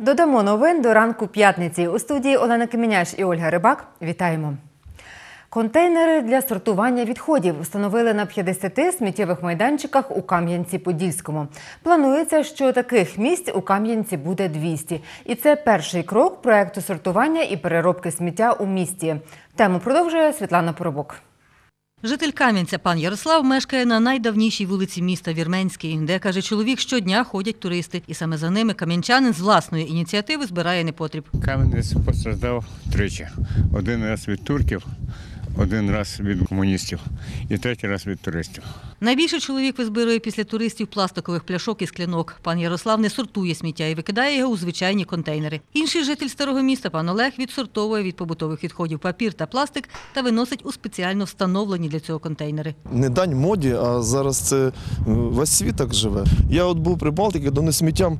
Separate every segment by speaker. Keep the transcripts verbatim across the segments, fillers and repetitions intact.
Speaker 1: Додамо новин до ранку п'ятниці. У студії Олена Каменяш і Ольга Рибак. Вітаємо. Контейнери для сортування відходів встановили на п'ятдесяти сміттєвих майданчиках у Кам'янці-Подільському. Планується, що таких місць у Кам'янці буде двісті. І це перший крок проєкту сортування і переробки сміття у місті. Тему продовжує Світлана Поробок.
Speaker 2: Житель Кам'янця пан Ярослав мешкає на найдавнішій вулиці міста Вірменській, де, каже чоловік, щодня ходять туристи. І саме за ними кам'янчанин з власної ініціативи збирає непотріб.
Speaker 3: Кам'янець постраждав тричі. Один раз від турків, один раз від комуністів і третій раз від туристів.
Speaker 2: Найбільше чоловік визбирує після туристів пластикових пляшок і склянок. Пан Ярослав не сортує сміття і викидає його у звичайні контейнери. Інший житель старого міста, пан Олег, відсортовує від побутових відходів папір та пластик та виносить у спеціально встановлені для цього контейнери.
Speaker 4: Не дань моді, а зараз це весь світ так живе. Я от був при Балтиці, де не сміттям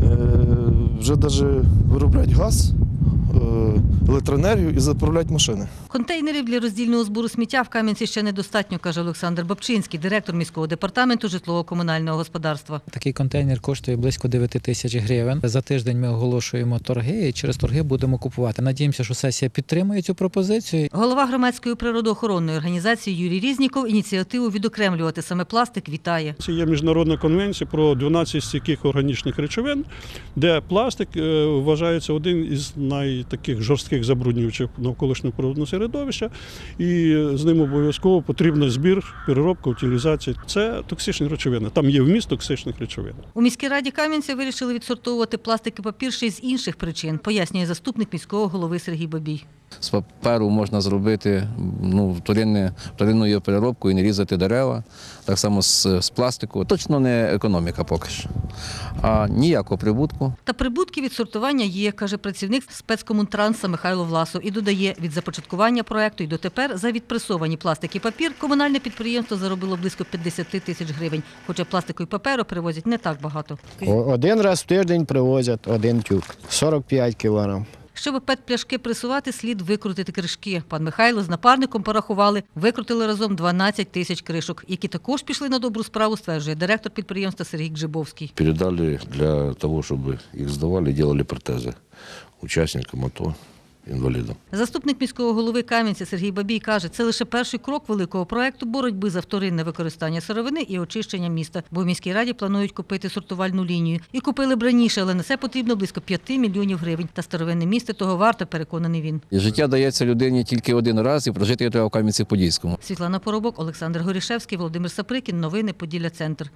Speaker 4: вже навіть виробляють газ, електроенергію і заправляють машини.
Speaker 2: Контейнерів для роздільного збору сміття в Кам'янці ще недостатньо, каже Олександр Бабчинський, директор міського департаменту житлово-комунального господарства.
Speaker 5: Такий контейнер коштує близько дев'ять тисяч гривень. За тиждень ми оголошуємо торги і через торги будемо купувати. Надіємося, що сесія підтримує цю пропозицію.
Speaker 2: Голова громадської природоохоронної організації Юрій Різніков ініціативу відокремлювати саме пластик вітає.
Speaker 6: Це є міжнародна конвенція про дванадцять стійких органічних речовин, де пластик вважається один із найтаких жорстких забруднювачів навколишнього природного середовища, і з ним обов'язково потрібен збір, переробка, утилізація. Це токсичні речовини. Там є вміст токсичних речовин.
Speaker 2: У міській раді Кам'янця вирішили відсортовувати пластик і папір ще й з інших причин, пояснює заступник міського голови Сергій Бабій.
Speaker 7: З паперу можна зробити ну, вторинну його переробку і не різати дерева. Так само з, з пластику. Точно не економіка поки що, а ніякого прибутку.
Speaker 2: Та прибутки від сортування є, каже працівник спецкомунтранса Михайло Власов. І додає, від започаткування проєкту і дотепер за відпресовані пластик і папір комунальне підприємство заробило близько п'ятдесят тисяч гривень. Хоча пластику і паперу привозять не так багато.
Speaker 8: Один раз в тиждень привозять один тюк, сорок п'ять кілограм.
Speaker 2: Щоб пет-пляшки пресувати, слід викрутити кришки. Пан Михайло з напарником порахували, викрутили разом дванадцять тисяч кришок, які також пішли на добру справу, стверджує директор підприємства Сергій Гжибовський.
Speaker 9: Передали для того, щоб їх здавали, робили протези учасникам АТО, інвалідам.
Speaker 2: Заступник міського голови Кам'янця Сергій Бабій каже, це лише перший крок великого проєкту боротьби за вторинне використання сировини і очищення міста. Бо в міській раді планують купити сортувальну лінію. І купили б раніше, але на це потрібно близько п'яти мільйонів гривень. Та старовинне місто того варте, переконаний він.
Speaker 7: І життя дається людині тільки один раз і прожити його треба в Кам'янці-Подільському.
Speaker 2: Світлана Поробок, Олександр Горішевський, Володимир Саприкін. Новини Поділля-Центр.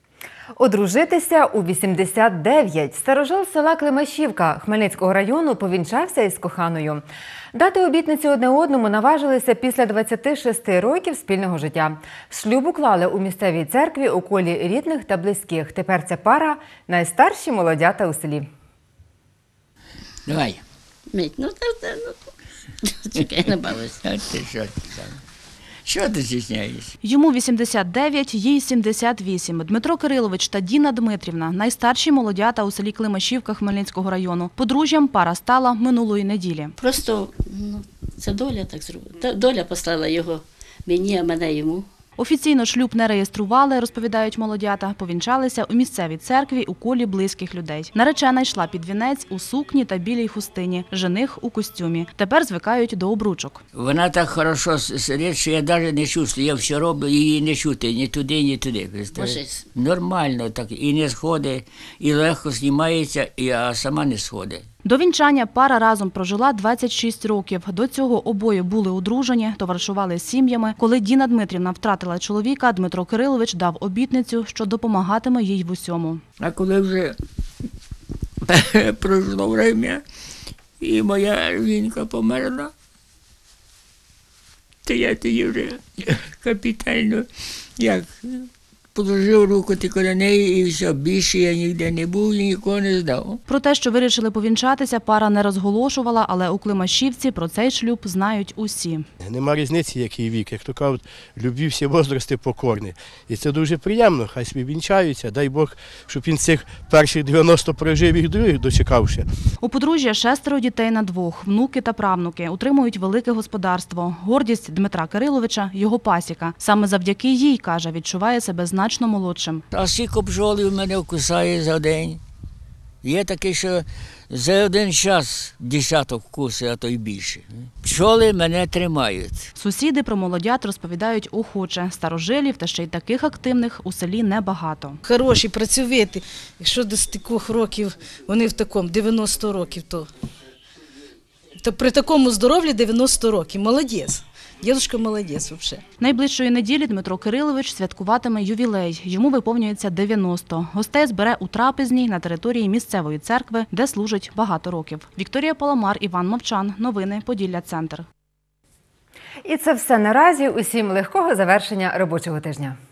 Speaker 1: Одружитися у вісімдесят дев'ять. Старожил села Климашівка Хмельницького району повінчався із коханою. Дати обітниці одне одному наважилися після двадцяти шести років спільного життя. Шлюб уклали у місцевій церкві у колі рідних та близьких. Тепер ця пара – найстарші молодята у селі.
Speaker 10: Давай. Мить, ну так, ну, чекай, не бавися. Що ти стісняєшся?
Speaker 11: Йому вісімдесят дев'ять, їй сімдесят вісім. Дмитро Кирилович та Діна Дмитрівна – найстарші молодята у селі Климашівка Хмельницького району. Подружжям пара стала минулої неділі.
Speaker 10: Просто ну, це доля так зробила. Доля послала його мені, а мене йому.
Speaker 11: Офіційно шлюб не реєстрували, розповідають молодята. Повінчалися у місцевій церкві у колі близьких людей. Наречена йшла під вінець у сукні та білій хустині, жених у костюмі. Тепер звикають до обручок.
Speaker 10: Вона так хорошо сидить, що я навіть не чувствую. Я все роблю, її не чути ні туди, ні туди. Нормально так. І не сходить, і легко знімається, а сама не сходить.
Speaker 11: До вінчання пара разом прожила двадцять шість років. До цього обоє були одружені, товаришували з сім'ями. Коли Діна Дмитрівна втратила чоловіка, Дмитро Кирилович дав обітницю, що допомагатиме їй в усьому.
Speaker 10: А коли вже пройшло время, і моя жінка померла, то я тоді вже капітально як положив руку тільки на неї і все, більше я ніде не був і нікого не здав.
Speaker 11: Про те, що вирішили повінчатися, пара не розголошувала, але у Климашівці про цей шлюб знають усі.
Speaker 8: Нема різниці, який вік. Як то кажуть, любві всі возрасти покорні. І це дуже приємно, хай собі вінчаються. Дай Бог, щоб він цих перших дев'яносто прожив і других дочекався.
Speaker 11: У подружжя шестеро дітей на двох, внуки та правнуки. Утримують велике господарство. Гордість Дмитра Кириловича – його пасіка. Саме завдяки їй, каже, відчуває себе значно молодшим.
Speaker 10: А скільки бджоли в мене вкусає за день. Є таке, що За один час десяток вкуси, а то й більше. Пчоли мене тримають.
Speaker 11: Сусіди про молодят розповідають охоче. Старожилів та ще й таких активних у селі небагато.
Speaker 12: Хороші, працьовиті. Якщо до стількох років, вони в такому, дев'яносто років, то, то при такому здоров'ї дев'яносто років. Молодець. Дідушка молодець взагалі.
Speaker 11: Найближчої неділі Дмитро Кирилович святкуватиме ювілей. Йому виповнюється дев'яносто. Гостей збере у трапезній на території місцевої церкви, де служить багато років. Вікторія Паламар, Іван Мовчан. Новини Поділля Центр.
Speaker 1: І це все наразі. Усім легкого завершення робочого тижня.